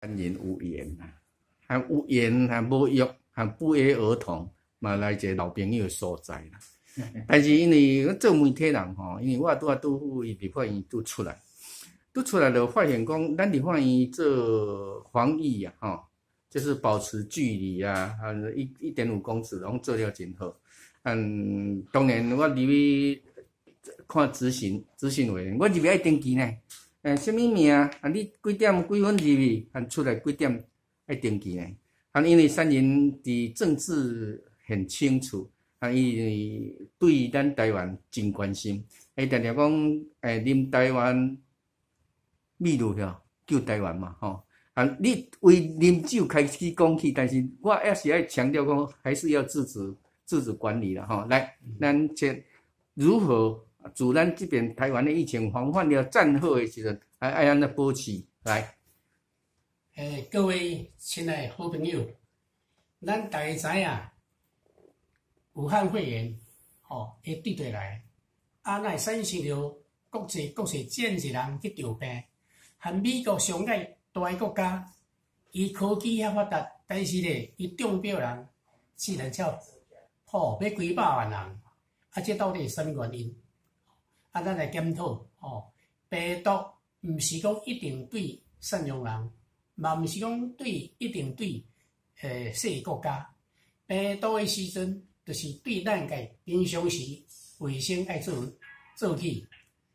三人有缘啊，含有缘含无约，含不约而同，嘛来一个老朋友的所在啦。但是因为我做媒体人吼，因为我拄赴伊伫法院出来就发现讲，咱伫法院做防疫啊，吼，就是保持距离啊，1.5公尺，拢做了真好。当然我入去看执行委员，我入去爱登记呢。什么名啊？你几点几分入去？出来几点爱登记呢？因为三人伫政治很清楚，因为对咱台湾真关心，常常讲啉台湾秘鲁了，救台湾嘛，吼。你为啉酒开始讲起，但是我也是爱强调讲，还是要自主管理啦，吼。来，咱先如何？自咱这边台湾的疫情防范了战后的时阵，爱安怎保持来？ 各位亲爱好朋友，咱大家知影，武汉肺炎会对对来，乃产生了国际建设人去得病，和美国上界大个国家，伊科技遐发达，但是咧，伊中标人只能叫要几百万人，这到底是什么原因？咱来检讨病毒毋是讲一定对善良人，嘛毋是讲一定对小国家。病毒的时阵，就是对咱个平常时卫生爱做起。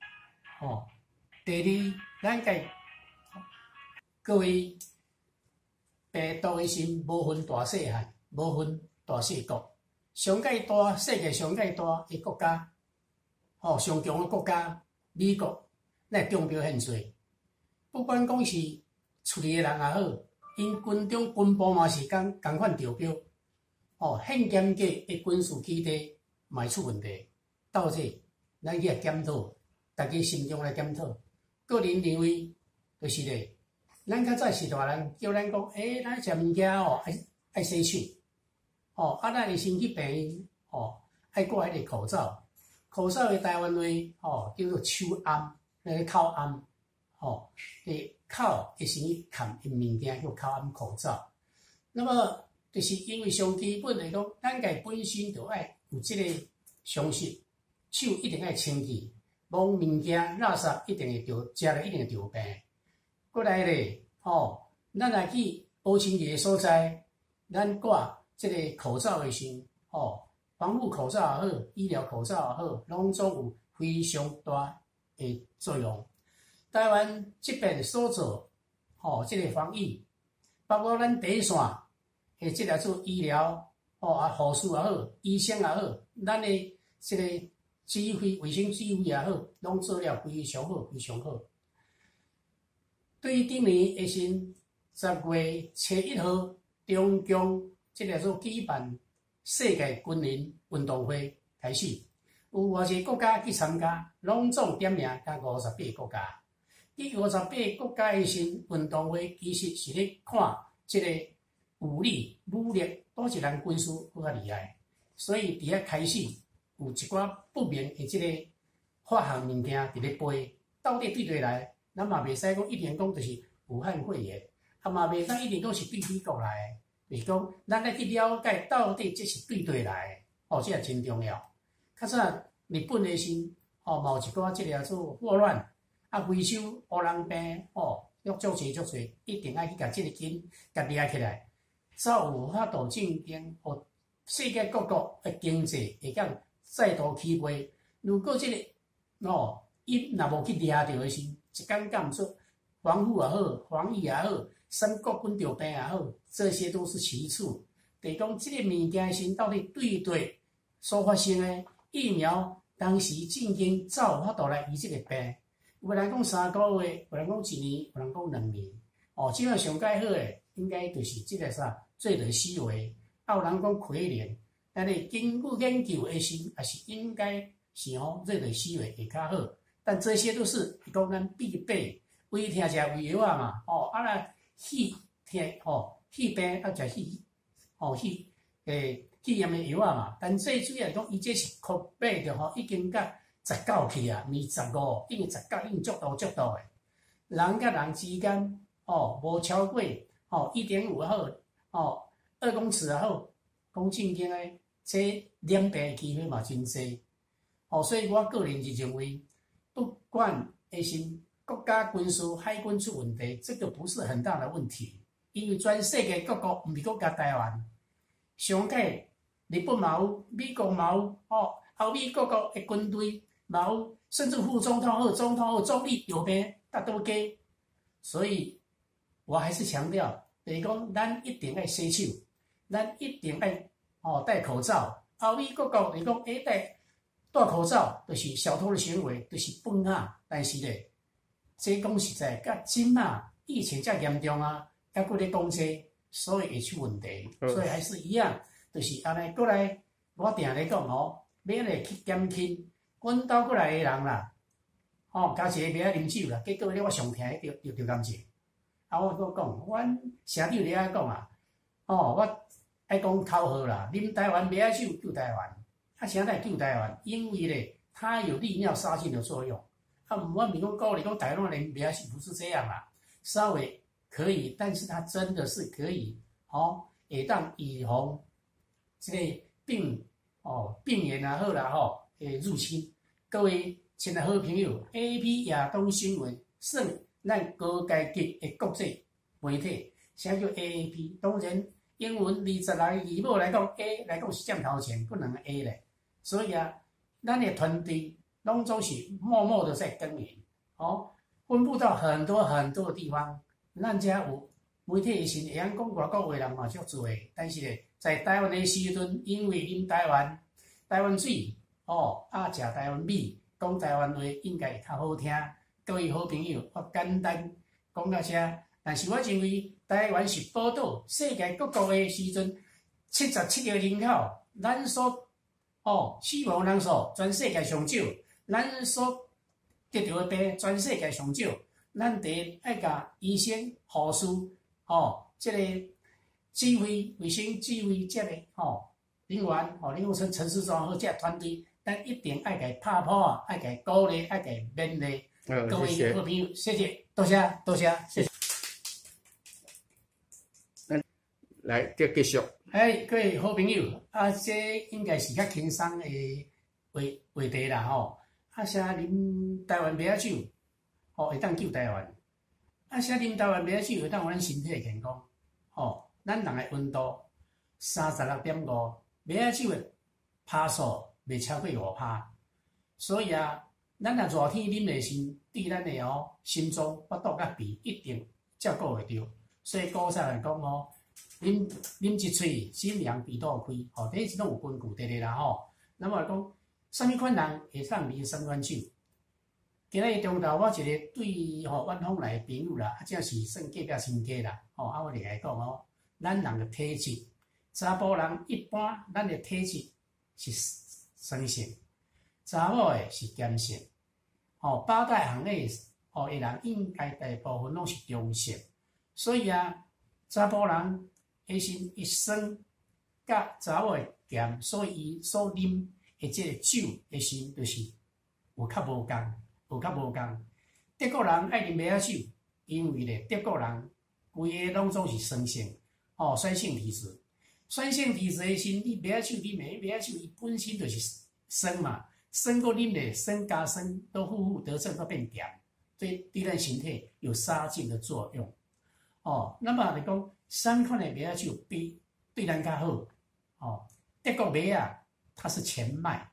第二，咱个各位病毒的时无分大细汉，无分大细国，上界大世界上界大的国家。上强的国家，美国，咱中标很侪。不管讲是处理的人也好，因军部嘛是共款中标。很严格的军事基地嘛会出问题。到这，咱去检讨，大家心中来检讨。个人认为就是咧，咱较早是大人叫咱讲，咱食物件爱洗手。咱的身体病爱挂迄个口罩。口罩的台湾话叫做手安，口安，口会先去含的物件叫口安口罩。那么就是因为上基本来讲，咱家本身就爱有这个常识，手一定爱清气，摸物件垃圾一定会着，食了一定会着病。过来咧，咱来去保清洁的所在，咱挂这个口罩的时候，防护口罩也好，医疗口罩也好，拢总有非常大的作用。台湾这边所做，这个防疫，包括咱第一线的这个做医疗，护士也好，医生也好，咱的这个指挥卫生指挥也好，拢做了非常好，非常好。对于顶年的10月初1号，中共这个做举办世界军人运动会开始，有偌济国家去参加，拢总点名甲58个国家。伫58个国家的运动会，其实是咧看即个武力倒一人军事更较厉害。所以伫遐开始有一寡不明的即个化学物件伫咧飞，到底对来，咱嘛袂使讲一定讲就是武汉肺炎，嘛袂使一定讲是对美国来的。就是讲，咱来去了解到底这是对来的，这也真重要。较早日本的嘛有一寡这个做霍乱，非洲乌人病，足侪，一定爱去甲这个菌甲抓起来，才有法度正经，互世界各国的经济会当再度起飞。如果这个伊若无去抓到的时，一竿竿做防护也好，防疫也好。国军着病也好，这些都是其次。就是讲，这个物件到底对所发生的疫苗，当时正经才有法度来医这个病。有人讲3个月，有人讲1年，有人讲2年。即样上介好的，应该就是这个做着思维。有人讲亏年，但是经过研究的时，也是应该是做着思维会较好。但这些都是讲咱必备，胃疼食胃药啊嘛，气病食气炎的药嘛，但最主要讲，伊这是确备着已经到19去啊，年15，因为19已经足大的。人甲人之间无超过1.5好2公尺好，讲正经诶，这染病机会嘛真济。所以我个人是认为，不管是国家军事海军出问题，这个不是很大的问题，因为全世界各国，毋是国家台湾，上届日本嘛有，美国嘛有，欧美各国的军队嘛有，甚至副总统或总统或总理有病，大都加。所以，我还是强调，就是讲，咱一定要洗手，咱一定要戴口罩。欧美各国就是讲，戴口罩就是小偷的行为，就是笨啊。但是咧，这讲实在，甲今啊疫情遮严重啊，还搁咧讲这，所以会出问题。所以还是一样，就是安尼过来，我定咧讲要来去减轻，阮兜过来的人啦，加一个袂晓啉酒啦，结果咧我上听着感谢。我搁讲，阮城长咧爱讲啊，我爱讲口号啦，啉台湾袂晓酒救台湾。啥来救台湾？因为咧，它有利尿杀菌的作用。我唔是讲鼓励讲台湾人不要去，不是这样啦，稍微可以，但是它真的是可以，会当预防这个病原啊好啦入侵。各位亲爱好朋友 ，AAP 亚东新闻算咱高阶级的国际媒体，啥叫 AAP？ 当然，英文20来字母来讲 ，A 来讲是占头前，佫两个 A 咧。所以啊，咱的团队拢总是默默的在耕耘，分布到很多很多的地方。咱遮有媒体时会晓讲外国话人嘛足多的，但是咧，在台湾的时阵，因为啉台湾水，食台湾米，讲台湾话应该会较好听。各位好朋友，我简单讲到遮。但是我认为台湾是宝岛，世界各国的时阵，77个人口，咱所死亡人数全世界上少，咱所得到的病全世界上少，咱第一爱甲医生、护士，这个指挥卫生指挥这个人员，你讲陈市长这团队，咱一定爱甲拍破啊，爱甲鼓励，爱甲勉励。各位好朋友，谢谢，多谢，谢谢。 来，继续。 各位好朋友，这应该是较轻松的话题啦啥啉台湾白酒，会当救台湾。啥啉台湾白酒会当互咱身体健康。咱人的温度36.5，白酒的趴数袂超过5%。所以咱若热天啉的时，对咱的心脏、腹肚甲鼻一定照顾会着。所以古早来讲啉一喙，心凉鼻肚开，第一种有根据的啦那么讲，什么款人会当啉酸酸酒？今日中昼，我一个对远方来的朋友啦，正是算隔壁亲戚啦，我就来讲咱人的体质，查甫人一般咱的体质是酸性，查某的是碱性，八大行业的人应该大部分拢是中性，所以查甫人的心一酸，甲查某的咸，所以伊所啉的这个酒的心就是有较无共。德国人爱啉白酒，因为咧德国人规个拢总是酸性，酸性体质。酸性体质的心，你白酒啉的，白酒伊本身就是酸嘛，酸过啉咧，酸加酸都负得正都变咸，对咱身体有杀菌的作用。那么来讲，三款的白酒比对咱较好。德国白它是全麦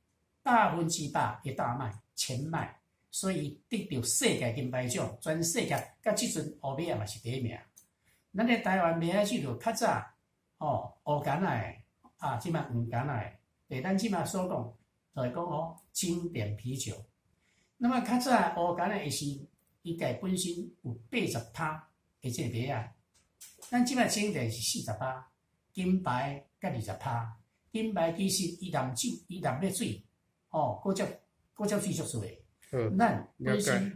，100%的大麦，全麦。所以得到世界金牌奖，全世界到即阵乌麦嘛是第一名。咱的台湾麦酒就较早乌干的即马黄干的，咱即马所讲就是讲经典啤酒。那么较早乌干的是伊家本身有80%的这个麦咱即马经典是40%，金牌甲20%。金牌其实伊淋酒，伊淋咧水，搁只水足多。咱本身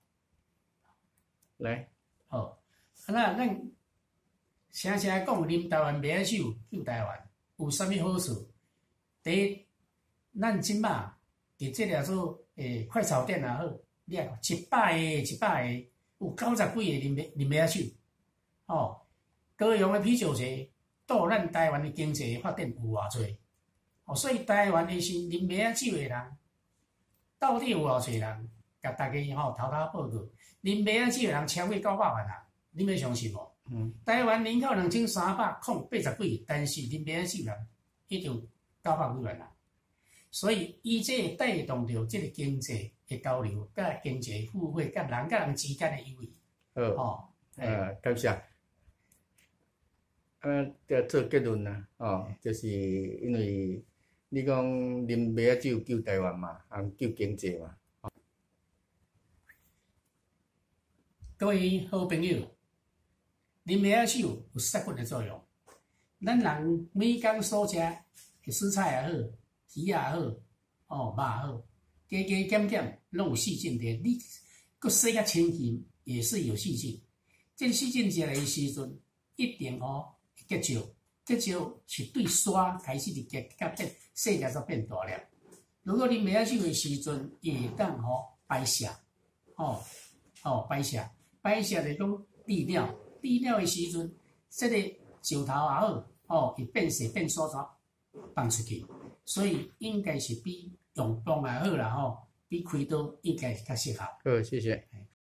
来咱常常讲啉台湾白酒救台湾，有啥物好处？第一，咱即马伫这条做快炒店也好，你啊100个， 有90几个林买仔手，哦，高雄的啤酒节对咱台湾的经济发展有偌济，哦，所以台湾的是林买仔酒的人，到底有偌济人？甲大家偷报告，林买仔酒的人超过900万人，你要相信无？台湾人口2380几个，但是林买仔酒人已经900几万人，所以伊这会带动着这个经济的交流，甲经济互惠，甲人之间的友谊。 好，感谢。要做结论啦，就是因为你讲啉麦仔酒救台湾嘛，救经济嘛。 各位好朋友，啉麦仔酒有杀菌的作用。咱人每工所食的蔬菜也好，鱼也好，肉也好，加减减拢有细菌在。你佮洗甲清净也是有细菌。这个细菌食来的时阵，一定结石，结石是对沙开始就结，甲变细粒才变大粒。如果你麦仔酒的时阵，伊会当排泄，排泄就是讲利尿的时阵，这个石头也好，会变细变沙沙放出去，所以应该是比用棒也好啦，比开刀应该是较适合。 好，谢谢。